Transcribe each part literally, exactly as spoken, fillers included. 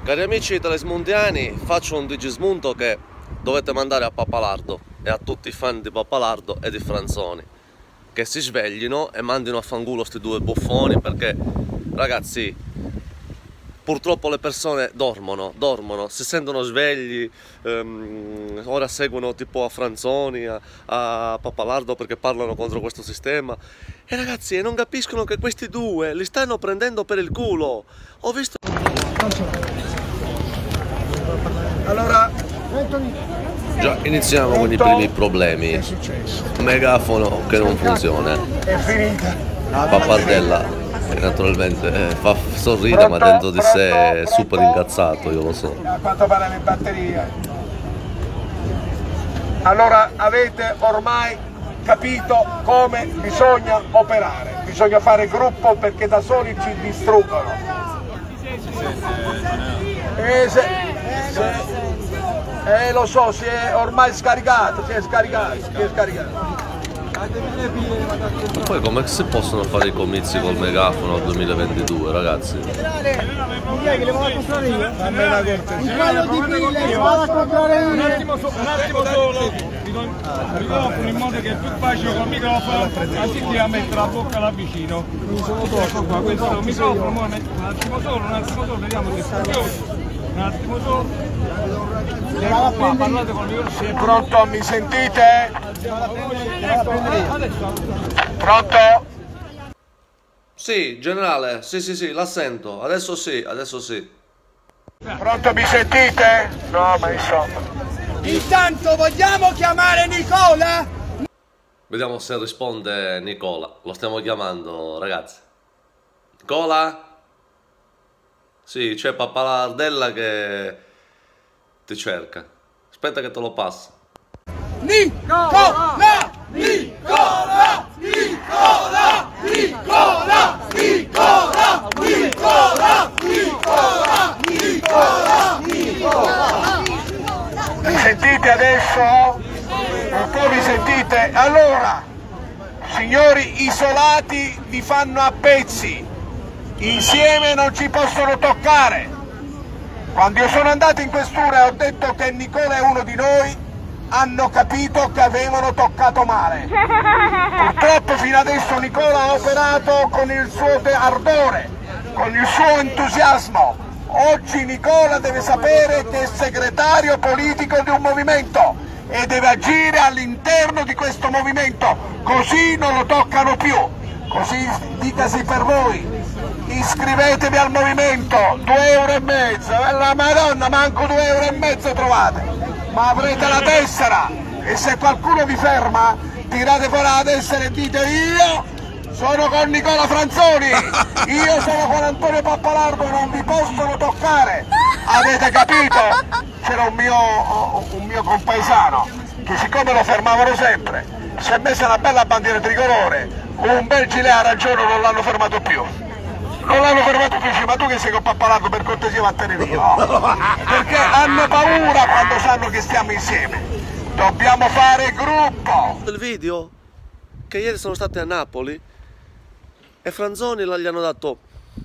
Cari amici telesmundiani, faccio un digismunto che dovete mandare a Pappalardo e a tutti i fan di Pappalardo e di Franzoni, che si sveglino e mandino a fanculo sti due buffoni, perché ragazzi purtroppo le persone dormono, dormono, si sentono svegli, ehm, ora seguono tipo a Franzoni, a, a Pappalardo perché parlano contro questo sistema e ragazzi non capiscono che questi due li stanno prendendo per il culo. Ho visto... Allora, già iniziamo con i primi problemi. che è successo? Megafono che non funziona. È finita. Pappardella che naturalmente eh, fa sorride, ma dentro di sé è super incazzato, io lo so. A quanto pare le batterie. Allora avete ormai capito come bisogna operare. Bisogna fare gruppo perché da soli ci distruggono. Eh, se, se, eh lo so, si è ormai scaricato, si è scaricato, si è scaricato. Ma poi come si possono fare i comizi col megafono al duemilaventidue, ragazzi? Un attimo solo, un attimo solo, microfono in modo che è più facile col microfono, anziché a mettere la bocca là vicino. Ecco qua, questo è un microfono, un attimo solo, un attimo solo, vediamo se funziona. Un attimo solo. Ecco qua, parlate col microfono. Pronto, mi sentite? Pronto? Sì, generale, sì sì sì, la sento, adesso sì, adesso sì. Pronto, mi sentite? No, ma insomma. Intanto vogliamo chiamare Nicola? Vediamo se risponde Nicola, lo stiamo chiamando ragazzi. Nicola? Sì, c'è Pappalardella che ti cerca. Aspetta che te lo passo. Nicola! Nicola! Nicola! Nicola! Nicola! Nicola! Nicola! Nicola! Nicola! Mi sentite adesso? Un po' mi sentite? Allora, signori isolati vi fanno a pezzi. Insieme non ci possono toccare. Quando io sono andato in questura e ho detto che Nicola è uno di noi, hanno capito che avevano toccato male. Purtroppo fino adesso Nicola ha operato con il suo ardore, con il suo entusiasmo. Oggi Nicola deve sapere che è segretario politico di un movimento e deve agire all'interno di questo movimento, così non lo toccano più. Così dicasi per voi. Iscrivetevi al movimento, due euro e mezzo, la madonna manco due euro e mezzo trovate, ma avrete la tessera e se qualcuno vi ferma tirate fuori la tessera e dite io sono con Nicola Franzoni, io sono con Antonio Pappalardo, non vi possono toccare, avete capito? C'era un mio, un mio compaesano che siccome lo fermavano sempre si è messa una bella bandiera tricolore, un bel gilet arancione, non l'hanno fermato più. Non l'hanno fermato più, ma tu che sei con Pappalardo per cortesia vattene via, no? Perché hanno paura quando sanno che stiamo insieme. Dobbiamo fare gruppo. Il video che ieri sono stati a Napoli e Franzoni gli hanno dato,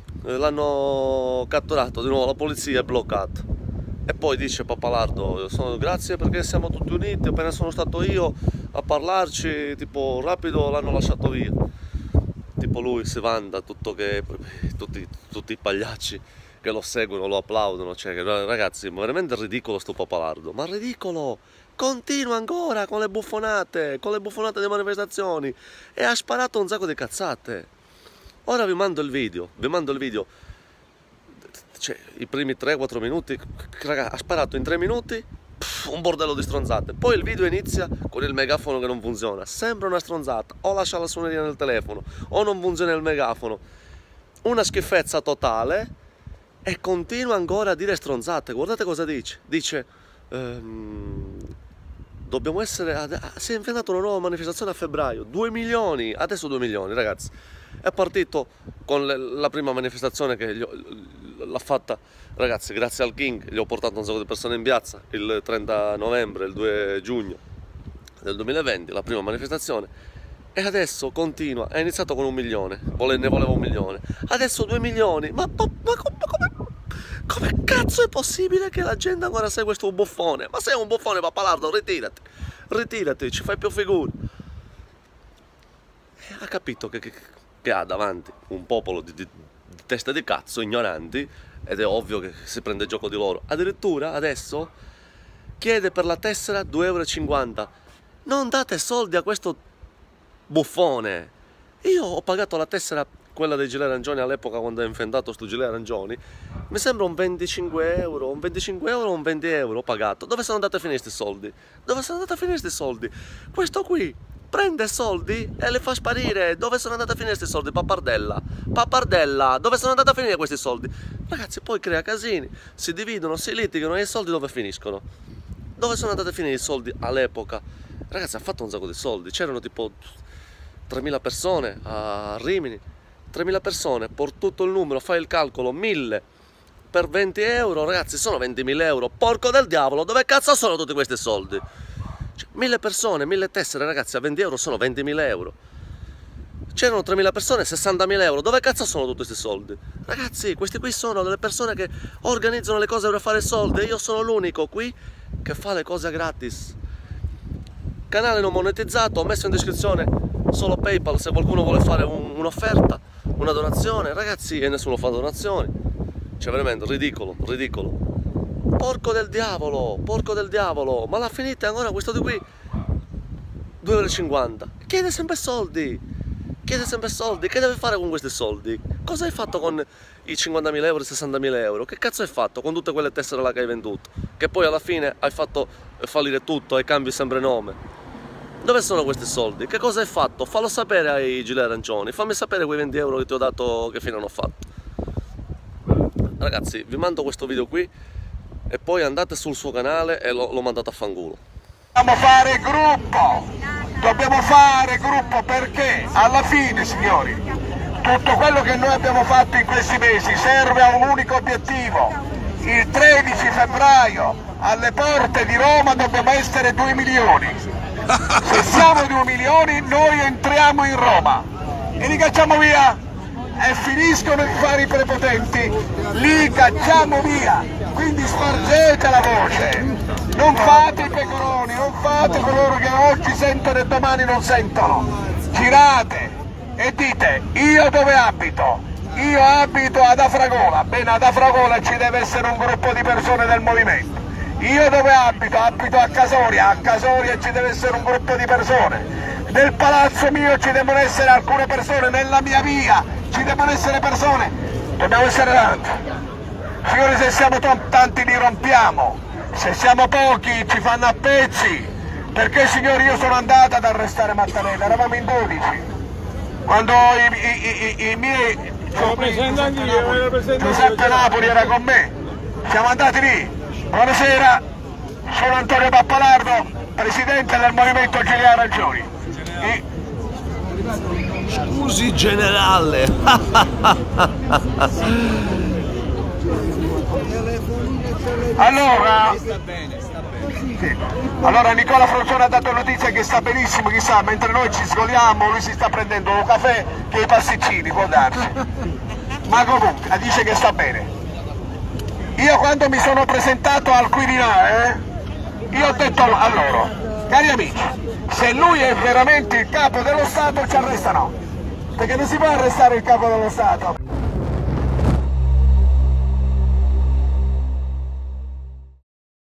l'hanno catturato di nuovo, la polizia è bloccata. E poi dice Pappalardo, sono, grazie perché siamo tutti uniti, appena sono stato io a parlarci, tipo rapido l'hanno lasciato via. Tipo lui si vanta tutto che tutti, tutti i pagliacci che lo seguono, lo applaudono, cioè ragazzi, ma veramente ridicolo sto Pappalardo, ma ridicolo, continua ancora con le buffonate, con le buffonate delle manifestazioni e ha sparato un sacco di cazzate. Ora vi mando il video, vi mando il video, cioè i primi tre quattro minuti, raga, ha sparato in tre minuti, pff, un bordello di stronzate, poi il video inizia con il megafono che non funziona, sembra una stronzata, o lascia la suoneria nel telefono, o non funziona il megafono, una schifezza totale, e continua ancora a dire stronzate. Guardate cosa dice, dice ehm, dobbiamo essere, si è inventato una nuova manifestazione a febbraio, due milioni, adesso due milioni ragazzi, è partito con le, la prima manifestazione che l'ha fatta, ragazzi, grazie al King, gli ho portato un sacco di persone in piazza il trenta novembre, il due giugno del duemilaventi, la prima manifestazione, e adesso continua, è iniziato con un milione, ne voleva un milione, adesso due milioni, ma, ma, ma come, Come cazzo è possibile che la gente ancora segue questo buffone? Ma sei un buffone, Pappalardo, ritirati, ritirati, ci fai più figure. E ha capito che, che, che ha davanti un popolo di, di, di teste di cazzo, ignoranti, ed è ovvio che si prende gioco di loro. Addirittura adesso chiede per la tessera due euro e cinquanta. Non date soldi a questo buffone. Io ho pagato la tessera, quella dei gilet arancioni all'epoca quando ho inventato sto gilet arancioni, mi sembra un venticinque euro, un venticinque euro o un venti euro ho pagato. Dove sono andati a finire questi soldi? Dove sono andati a finire questi soldi? Questo qui prende soldi e li fa sparire. Dove sono andati a finire questi soldi? Pappardella, pappardella, dove sono andati a finire questi soldi? Ragazzi, poi crea casini, si dividono, si litigano e i soldi dove finiscono? Dove sono andati a finire i soldi all'epoca? Ragazzi, ha fatto un sacco di soldi, c'erano tipo tremila persone a Rimini, tremila persone, per tutto il numero, fai il calcolo, mille per venti euro, ragazzi, sono ventimila euro, porco del diavolo, dove cazzo sono tutti questi soldi? Cioè, mille persone, mille tessere, ragazzi, a venti euro sono ventimila euro. C'erano tremila persone, sessantamila euro, dove cazzo sono tutti questi soldi? Ragazzi, questi qui sono delle persone che organizzano le cose per fare soldi, e io sono l'unico qui che fa le cose gratis. Canale non monetizzato, ho messo in descrizione solo PayPal se qualcuno vuole fare un, un'offerta, una donazione, ragazzi, e nessuno fa donazioni. Cioè veramente ridicolo, ridicolo. Porco del diavolo, porco del diavolo, ma la finite ancora questo di qui? due euro e cinquanta. Chiede sempre soldi, chiede sempre soldi, che deve fare con questi soldi? Cosa hai fatto con i cinquantamila euro, i sessantamila euro? Che cazzo hai fatto con tutte quelle tessere là che hai venduto? Che poi alla fine hai fatto fallire tutto e cambi sempre nome. Dove sono questi soldi? Che cosa hai fatto? Fallo sapere ai gilet arancioni, fammi sapere quei venti euro che ti ho dato, che fine hanno fatto. Ragazzi, vi mando questo video qui e poi andate sul suo canale e lo, lo mandate a fanculo. Dobbiamo fare gruppo, dobbiamo fare gruppo perché alla fine, signori, tutto quello che noi abbiamo fatto in questi mesi serve a un unico obiettivo. Il tredici febbraio alle porte di Roma dobbiamo essere due milioni. Se siamo due milioni noi entriamo in Roma e li cacciamo via e finiscono di fare i prepotenti, li cacciamo via. Quindi spargete la voce, non fate i pecoroni, non fate coloro che oggi sentono e domani non sentono. Girate e dite: io dove abito? Io abito ad Afragola. Bene, ad Afragola ci deve essere un gruppo di persone del movimento. Io dove abito? Abito a Casoria, a Casoria ci deve essere un gruppo di persone. Nel palazzo mio ci devono essere alcune persone, nella mia via ci devono essere persone. Dobbiamo essere tanti. Signori, se siamo tanti li rompiamo, se siamo pochi ci fanno a pezzi. Perché, signori, io sono andata ad arrestare Mattarella, eravamo in dodici. Quando i, i, i, i miei... Giuseppe Napoli era con me, siamo andati lì. Buonasera, sono Antonio Pappalardo, presidente del Movimento Gilet Arancioni. E... Scusi generale. Allora, sì. Allora Nicola Fronzone ha dato notizia che sta benissimo, chissà, mentre noi ci sgoliamo lui si sta prendendo un caffè che i pasticcini, può darsi. Ma comunque dice che sta bene. Io quando mi sono presentato al Quirinale, eh, io ho detto a loro: cari amici, se lui è veramente il capo dello Stato ci arrestano, perché non si può arrestare il capo dello Stato.